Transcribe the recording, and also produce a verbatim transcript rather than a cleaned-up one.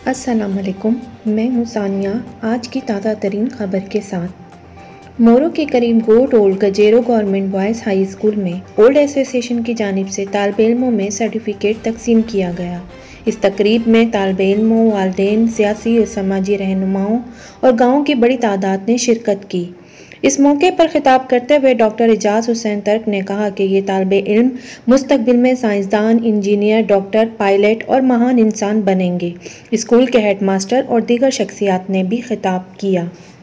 अस्सलाम वालेकुम, मैं हूँ सानिया। आज की ताज़ा तरीन ख़बर के साथ मोरो के करीब गोट ओल्ड गजेरो गवर्नमेंट बॉयज़ हाई स्कूल में ओल्ड एसोसिएशन की जानिब से तालिब इल्मों में सर्टिफिकेट तकसीम किया गया। इस तकरीब में तालिब इल्मों, वालिदैन, सियासी और समाजी रहनुमाओं और गाँव की बड़ी तादाद ने शिरकत की। इस मौके पर खिताब करते हुए डॉक्टर एजाज हुसैन तर्क ने कहा कि ये तालिबे इल्म मुस्तकबिल में साइंसदान, इंजीनियर, डॉक्टर, पायलट और महान इंसान बनेंगे। स्कूल के हेड मास्टर और दीगर शख्सियात ने भी खिताब किया।